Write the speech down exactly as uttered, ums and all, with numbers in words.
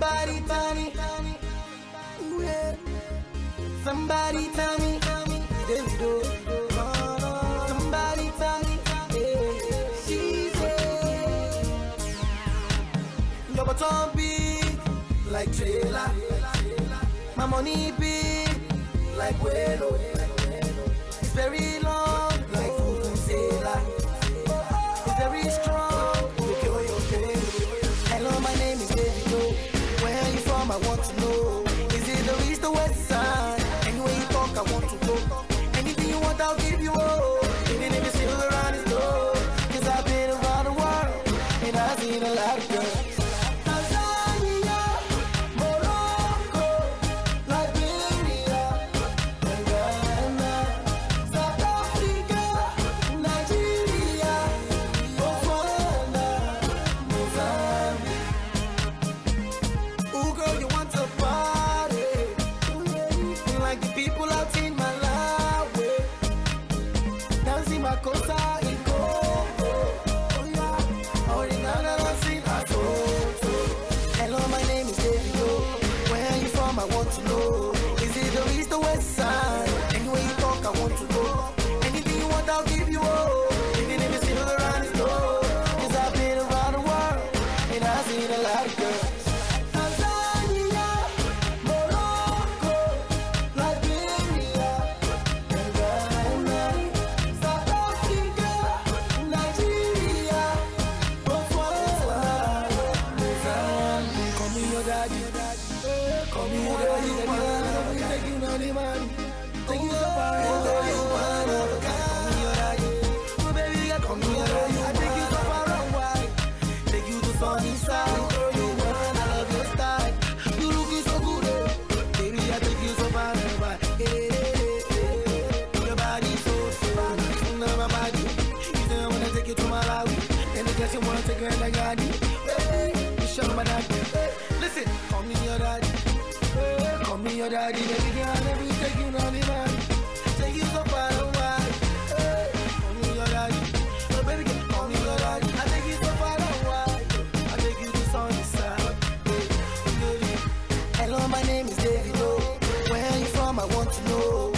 Somebody tell me, ooh, yeah. Somebody tell me, Davido. Somebody tell me, yeah. She said, your bottom big like trailer, my money big like Welo. It's very long like Vuvuzela. It's very strong. Hello, my name is Davido. Where are you from? I want to know. Is it the east or west side? Anywhere you talk, I want to go. Anything you want, I'll give you all. Even if you're still around this door. Cause I've been around the world and I've seen a lot of girls. Hello, my name is Davido. Where are you from? I want to know. Is it the east or west side? Anywhere you talk, I want to go. Anything you want, I'll give you all. Even if you're still around this door. Cause I've been around the world and I've seen a lot of girls. Call me your daddy, daddy, take you on the money. Take you so far, oh, you one of a kind. Call me your daddy, oh baby, call me your daddy. I take you so far away, take you to sunny side. Girl, you one, I love your style. You looking so good, eh? Baby, I take you so far away. Hey, hey, hey, hey. Your body so so, you know my body. You say I wanna take you to my life, and I guess you wanna take you in the garden. Hey, you show my daddy. Listen, call me your daddy. Call me your daddy, baby girl, let me take you on the money. Take you so far away. Hey, call me your daddy, oh baby girl, call me your daddy. I take you so far away. I take you to sunny side. Hey, hello, my name is Davido. Where are you from? I want to know.